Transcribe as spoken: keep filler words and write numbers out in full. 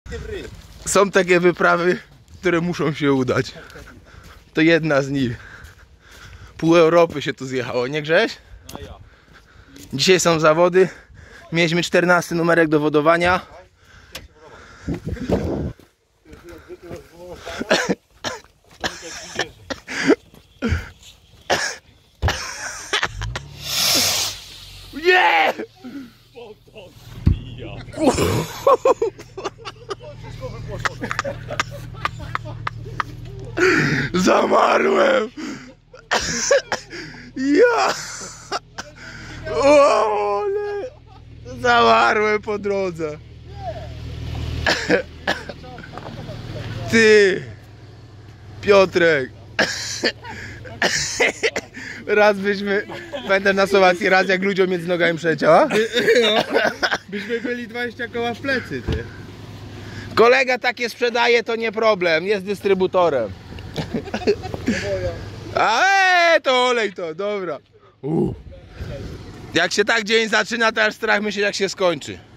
Są takie wyprawy, które muszą się udać. To jedna z nich. Pół Europy się tu zjechało, nie Grześ? Dzisiaj są zawody. Mieliśmy czternasty numerek do wodowania. Nie! Zamarłem! Ja! O, ale... Zamarłem po drodze. Ty! Piotrek! Raz byśmy... Pamiętasz na Słowacji raz jak ludziom między nogami przeleciała? No, byśmy byli dwadzieścia koła w plecy, ty. Kolega takie sprzedaje, to nie problem, jest dystrybutorem. A ee, to olej to, dobra. Uh. Jak się tak dzień zaczyna, to aż strach myśleć jak się skończy.